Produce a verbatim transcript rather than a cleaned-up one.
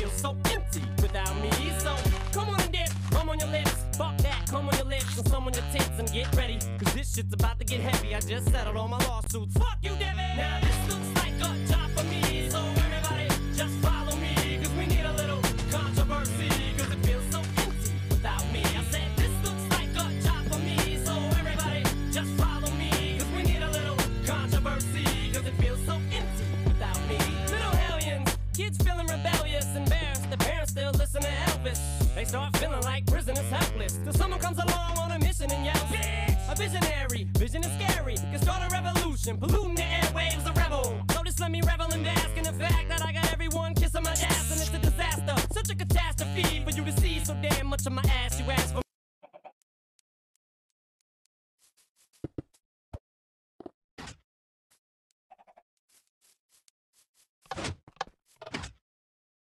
feels so empty without me. So come on and dip, come on your lips. Fuck that, come on your lips and some on your tits and get ready. Cause this shit's about to get heavy. I just settled all my lawsuits. Fuck you, Devin! Now this looks like a job for me. So everybody just follow me. Cause we need a little controversy. Cause it feels so empty without me. I said this looks like a job for me. So everybody just follow me. Cause we need a little controversy. Cause it feels so empty without me. Little hellions, kids feeling rebellious, embarrassed. The parents still listen to Elvis. They start feeling like prisoners helpless. Till someone comes along on a mission and yells, bitch! A visionary, vision is scary. Can start a revolution, polluting the airwaves, a rebel. So just let me revel and bask in the fact that I got everyone kissing my ass and it's a disaster. Such a catastrophe for you to see so damn much of my ass.